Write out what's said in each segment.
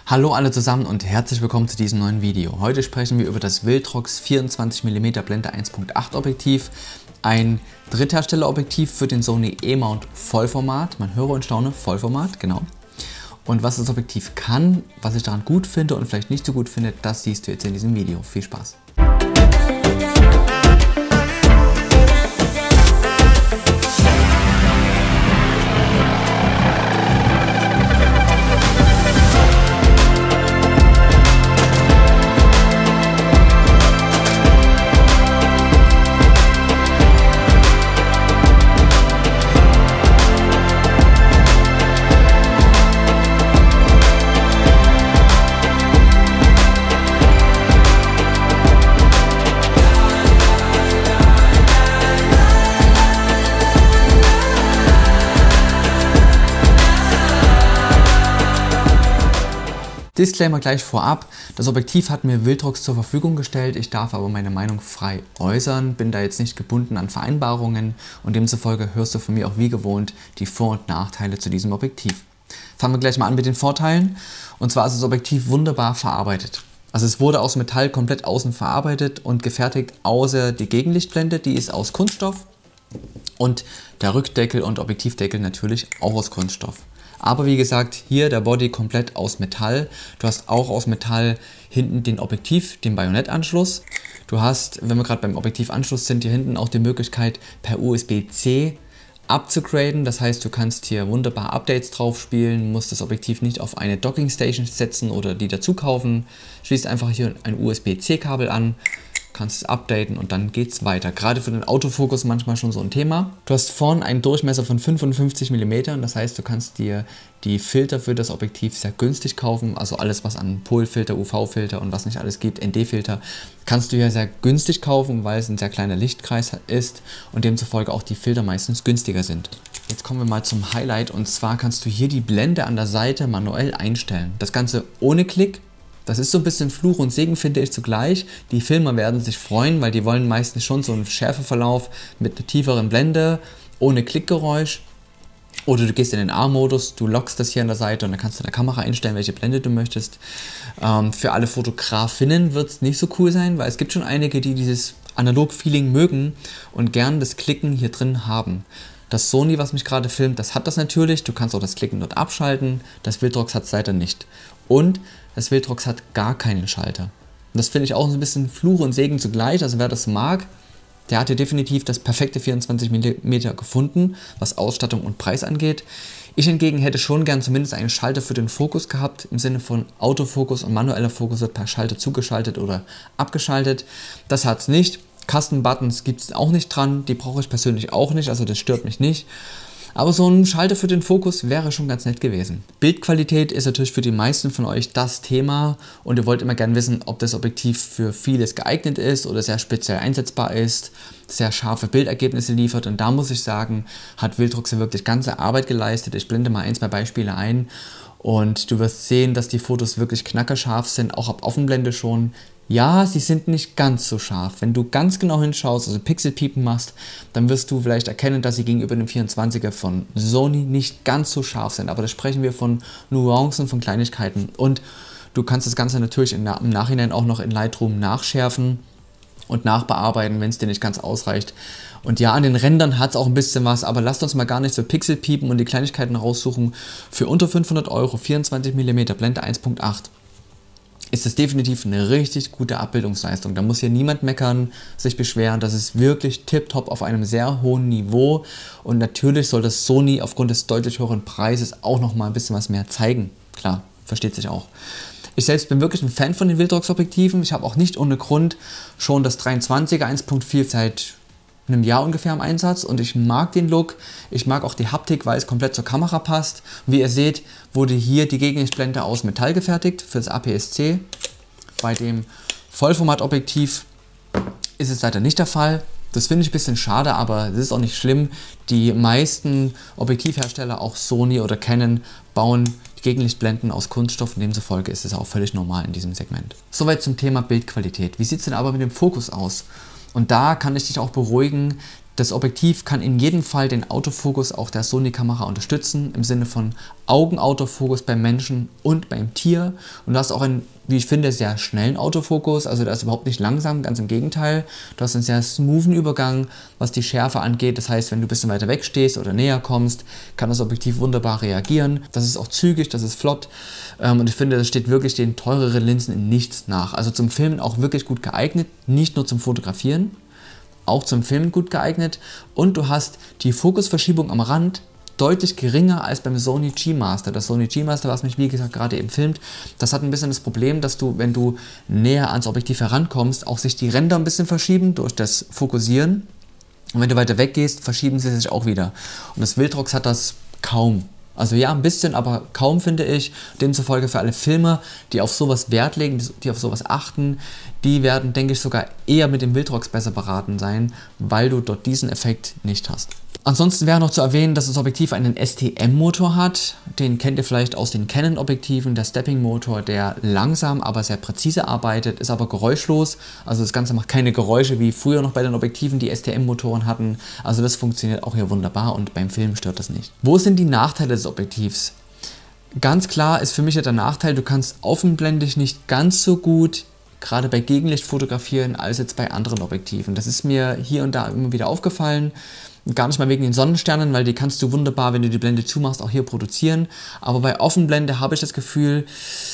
Hallo alle zusammen und herzlich willkommen zu diesem neuen Video. Heute sprechen wir über das Viltrox 24mm Blende 1.8 Objektiv, ein Drittherstellerobjektiv für den Sony E-Mount Vollformat. Man höre und staune, Vollformat, genau. Und was das Objektiv kann, was ich daran gut finde und vielleicht nicht so gut finde, das siehst du jetzt in diesem Video. Viel Spaß! Disclaimer gleich vorab, das Objektiv hat mir Viltrox zur Verfügung gestellt, ich darf aber meine Meinung frei äußern, bin da jetzt nicht gebunden an Vereinbarungen und demzufolge hörst du von mir auch wie gewohnt die Vor- und Nachteile zu diesem Objektiv. Fangen wir gleich mal an mit den Vorteilen, und zwar ist das Objektiv wunderbar verarbeitet. Also es wurde aus Metall komplett außen verarbeitet und gefertigt, außer die Gegenlichtblende, die ist aus Kunststoff und der Rückdeckel und Objektivdeckel natürlich auch aus Kunststoff. Aber wie gesagt, hier der Body komplett aus Metall. Du hast auch aus Metall hinten den Bajonettanschluss. Du hast, wenn wir gerade beim Objektivanschluss sind, hier hinten auch die Möglichkeit per USB-C abzugraden. Das heißt, du kannst hier wunderbar Updates drauf spielen, musst das Objektiv nicht auf eine Dockingstation setzen oder die dazu kaufen. Schließt einfach hier ein USB-C-Kabel an, kannst es updaten und dann geht's weiter. Gerade für den Autofokus manchmal schon so ein Thema. Du hast vorne einen Durchmesser von 55 mm, das heißt, du kannst dir die Filter für das Objektiv sehr günstig kaufen. Also alles, was an Polfilter, UV-Filter und was nicht alles gibt, ND-Filter, kannst du hier sehr günstig kaufen, weil es ein sehr kleiner Lichtkreis ist und demzufolge auch die Filter meistens günstiger sind. Jetzt kommen wir mal zum Highlight, und zwar kannst du hier die Blende an der Seite manuell einstellen. Das Ganze ohne Klick. Das ist so ein bisschen Fluch und Segen, finde ich zugleich. Die Filmer werden sich freuen, weil die wollen meistens schon so einen Schärfeverlauf mit einer tieferen Blende, ohne Klickgeräusch. Oder du gehst in den A-Modus, du lockst das hier an der Seite und dann kannst du in der Kamera einstellen, welche Blende du möchtest. Für alle Fotografinnen wird es nicht so cool sein, weil es gibt schon einige, die dieses Analog-Feeling mögen und gern das Klicken hier drin haben. Das Sony, was mich gerade filmt, das hat das natürlich. Du kannst auch das Klicken dort abschalten. Das Viltrox hat es leider nicht. Und das Viltrox hat gar keinen Schalter. Und das finde ich auch ein bisschen Fluch und Segen zugleich. Also wer das mag, der hat hier definitiv das perfekte 24mm gefunden, was Ausstattung und Preis angeht. Ich hingegen hätte schon gern zumindest einen Schalter für den Fokus gehabt, im Sinne von Autofokus und manueller Fokus wird per Schalter zugeschaltet oder abgeschaltet. Das hat es nicht. Custom-Buttons gibt es auch nicht dran, die brauche ich persönlich auch nicht, also das stört mich nicht. Aber so ein Schalter für den Fokus wäre schon ganz nett gewesen. Bildqualität ist natürlich für die meisten von euch das Thema und ihr wollt immer gerne wissen, ob das Objektiv für vieles geeignet ist oder sehr speziell einsetzbar ist, sehr scharfe Bildergebnisse liefert, und da muss ich sagen, hat Viltrox ja wirklich ganze Arbeit geleistet. Ich blende mal ein, zwei Beispiele ein und du wirst sehen, dass die Fotos wirklich knackerscharf sind, auch ab Offenblende schon. Ja, sie sind nicht ganz so scharf. Wenn du ganz genau hinschaust, also Pixelpiepen machst, dann wirst du vielleicht erkennen, dass sie gegenüber dem 24er von Sony nicht ganz so scharf sind. Aber da sprechen wir von Nuancen, von Kleinigkeiten. Und du kannst das Ganze natürlich im Nachhinein auch noch in Lightroom nachschärfen und nachbearbeiten, wenn es dir nicht ganz ausreicht. Und ja, an den Rändern hat es auch ein bisschen was, aber lasst uns mal gar nicht so Pixelpiepen und die Kleinigkeiten raussuchen. Für unter 500 Euro 24mm Blende 1.8. ist es definitiv eine richtig gute Abbildungsleistung. Da muss hier niemand meckern, sich beschweren. Das ist wirklich tipptopp auf einem sehr hohen Niveau. Und natürlich soll das Sony aufgrund des deutlich höheren Preises auch noch mal ein bisschen was mehr zeigen. Klar, versteht sich auch. Ich selbst bin wirklich ein Fan von den Viltrox-Objektiven. Ich habe auch nicht ohne Grund schon das 23er 1.4 seit einem Jahr ungefähr im Einsatz und ich mag den Look, ich mag auch die Haptik, weil es komplett zur Kamera passt. Wie ihr seht, wurde hier die Gegenlichtblende aus Metall gefertigt für das APS-C. Bei dem Vollformatobjektiv ist es leider nicht der Fall. Das finde ich ein bisschen schade, aber das ist auch nicht schlimm. Die meisten Objektivhersteller, auch Sony oder Canon, bauen Gegenlichtblenden aus Kunststoff und demzufolge ist es auch völlig normal in diesem Segment. Soweit zum Thema Bildqualität. Wie sieht es denn aber mit dem Fokus aus? Und da kann ich dich auch beruhigen, Das Objektiv kann in jedem Fall den Autofokus auch der Sony-Kamera unterstützen, im Sinne von Augenautofokus beim Menschen und beim Tier. Und du hast auch einen, wie ich finde, sehr schnellen Autofokus, also der ist überhaupt nicht langsam, ganz im Gegenteil. Du hast einen sehr smoothen Übergang, was die Schärfe angeht. Das heißt, wenn du ein bisschen weiter weg stehst oder näher kommst, kann das Objektiv wunderbar reagieren. Das ist auch zügig, das ist flott. Und ich finde, das steht wirklich den teureren Linsen in nichts nach. Also zum Filmen auch wirklich gut geeignet, nicht nur zum Fotografieren. Auch zum Filmen gut geeignet, und du hast die Fokusverschiebung am Rand deutlich geringer als beim Sony G-Master. Das Sony G-Master, was mich wie gesagt gerade eben filmt, das hat ein bisschen das Problem, dass du, wenn du näher ans Objektiv herankommst, auch sich die Ränder ein bisschen verschieben durch das Fokussieren, und wenn du weiter weg gehst, verschieben sie sich auch wieder. Und das Viltrox hat das kaum. Also ja, ein bisschen, aber kaum, finde ich. Demzufolge für alle Filmer, die auf sowas Wert legen, die auf sowas achten, die werden, denke ich, sogar eher mit dem Viltrox besser beraten sein, weil du dort diesen Effekt nicht hast. Ansonsten wäre noch zu erwähnen, dass das Objektiv einen STM-Motor hat. Den kennt ihr vielleicht aus den Canon-Objektiven. Der Stepping-Motor, der langsam, aber sehr präzise arbeitet, ist aber geräuschlos. Also das Ganze macht keine Geräusche wie früher noch bei den Objektiven, die STM-Motoren hatten. Also das funktioniert auch hier wunderbar, und beim Film stört das nicht. Wo sind die Nachteile des Objektivs? Ganz klar ist für mich ja der Nachteil, du kannst offenblendig nicht ganz so gut gerade bei Gegenlicht fotografieren als jetzt bei anderen Objektiven. Das ist mir hier und da immer wieder aufgefallen. Gar nicht mal wegen den Sonnensternen, weil die kannst du wunderbar, wenn du die Blende zumachst, auch hier produzieren. Aber bei Offenblende habe ich das Gefühl,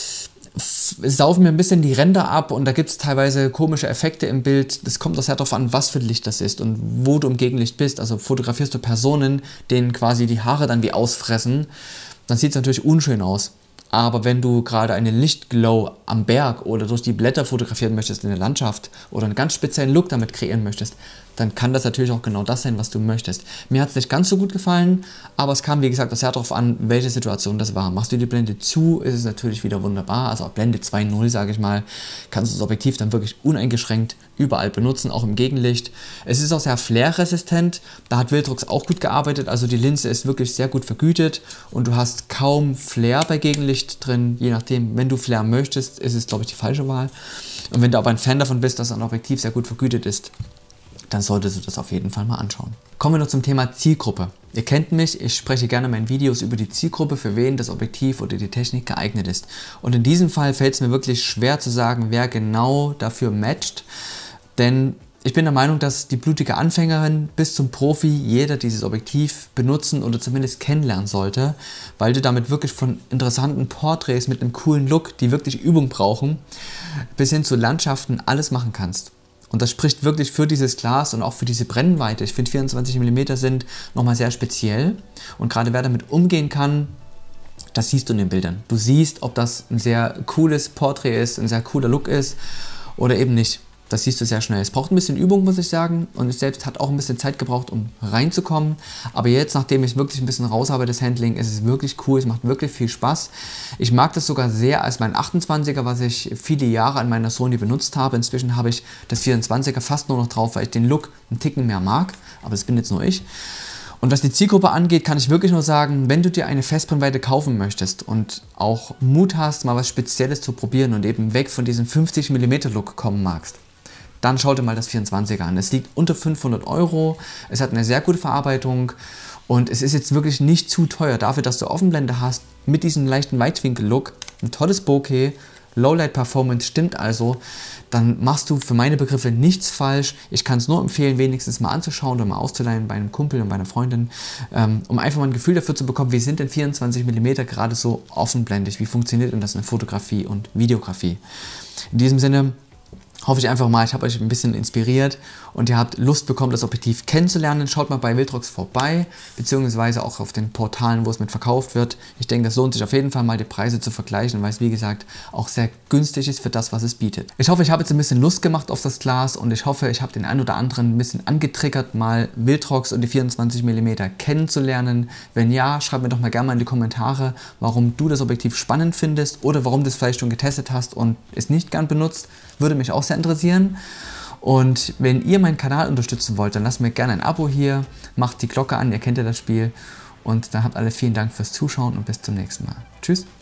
saufen mir ein bisschen die Ränder ab, und da gibt es teilweise komische Effekte im Bild. Das kommt auch sehr darauf an, was für Licht das ist und wo du im Gegenlicht bist. Also fotografierst du Personen, denen quasi die Haare dann wie ausfressen, dann sieht es natürlich unschön aus. Aber wenn du gerade einen Lichtglow am Berg oder durch die Blätter fotografieren möchtest in der Landschaft oder einen ganz speziellen Look damit kreieren möchtest, dann kann das natürlich auch genau das sein, was du möchtest. Mir hat es nicht ganz so gut gefallen, aber es kam, wie gesagt, sehr darauf an, welche Situation das war. Machst du die Blende zu, ist es natürlich wieder wunderbar. Also ab Blende 2.0, sage ich mal, kannst du das Objektiv dann wirklich uneingeschränkt überall benutzen, auch im Gegenlicht. Es ist auch sehr flairresistent, da hat Viltrox auch gut gearbeitet, also die Linse ist wirklich sehr gut vergütet, und du hast kaum Flair bei Gegenlicht drin, je nachdem, wenn du Flair möchtest, ist es, glaube ich, die falsche Wahl. Und wenn du aber ein Fan davon bist, dass ein Objektiv sehr gut vergütet ist, dann solltest du das auf jeden Fall mal anschauen. Kommen wir noch zum Thema Zielgruppe. Ihr kennt mich, ich spreche gerne in meinen Videos über die Zielgruppe, für wen das Objektiv oder die Technik geeignet ist. Und in diesem Fall fällt es mir wirklich schwer zu sagen, wer genau dafür matcht, denn ich bin der Meinung, dass die blutige Anfängerin bis zum Profi jeder dieses Objektiv benutzen oder zumindest kennenlernen sollte, weil du damit wirklich von interessanten Porträts mit einem coolen Look, die wirklich Übung brauchen, bis hin zu Landschaften alles machen kannst. Und das spricht wirklich für dieses Glas und auch für diese Brennweite. Ich finde 24 mm sind nochmal sehr speziell, und gerade wer damit umgehen kann, das siehst du in den Bildern. Du siehst, ob das ein sehr cooles Porträt ist, ein sehr cooler Look ist oder eben nicht. Das siehst du sehr schnell. Es braucht ein bisschen Übung, muss ich sagen, und es selbst hat auch ein bisschen Zeit gebraucht, um reinzukommen. Aber jetzt, nachdem ich wirklich ein bisschen raus habe, das Handling, ist es wirklich cool, es macht wirklich viel Spaß. Ich mag das sogar sehr als mein 28er, was ich viele Jahre an meiner Sony benutzt habe. Inzwischen habe ich das 24er fast nur noch drauf, weil ich den Look einen Ticken mehr mag, aber das bin jetzt nur ich. Und was die Zielgruppe angeht, kann ich wirklich nur sagen, wenn du dir eine Festbrennweite kaufen möchtest und auch Mut hast, mal was Spezielles zu probieren und eben weg von diesem 50 mm Look kommen magst, dann schau dir mal das 24er an. Es liegt unter 500 €, es hat eine sehr gute Verarbeitung und es ist jetzt wirklich nicht zu teuer dafür, dass du Offenblende hast, mit diesem leichten Weitwinkel-Look, ein tolles Bokeh, Lowlight-Performance stimmt also, dann machst du für meine Begriffe nichts falsch. Ich kann es nur empfehlen, wenigstens mal anzuschauen oder mal auszuleihen bei einem Kumpel und bei einer Freundin, um einfach mal ein Gefühl dafür zu bekommen, wie sind denn 24 mm gerade so offenblendig, wie funktioniert denn das in Fotografie und Videografie. In diesem Sinne hoffe ich einfach mal, ich habe euch ein bisschen inspiriert und ihr habt Lust bekommen, das Objektiv kennenzulernen. Schaut mal bei Viltrox vorbei, beziehungsweise auch auf den Portalen, wo es mit verkauft wird. Ich denke, es lohnt sich auf jeden Fall mal, die Preise zu vergleichen, weil es, wie gesagt, auch sehr günstig ist für das, was es bietet. Ich hoffe, ich habe jetzt ein bisschen Lust gemacht auf das Glas und ich hoffe, ich habe den einen oder anderen ein bisschen angetriggert, mal Viltrox und die 24 mm kennenzulernen. Wenn ja, schreib mir doch mal gerne mal in die Kommentare, warum du das Objektiv spannend findest oder warum du es vielleicht schon getestet hast und es nicht gern benutzt. Würde mich auch sehr interessieren. Und wenn ihr meinen Kanal unterstützen wollt, dann lasst mir gerne ein Abo hier, macht die Glocke an, ihr kennt ja das Spiel. Und dann habt alle vielen Dank fürs Zuschauen und bis zum nächsten Mal. Tschüss!